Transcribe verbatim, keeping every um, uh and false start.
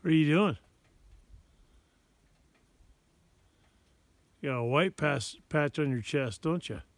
What are you doing? You got a white pass, patch on your chest, don't you?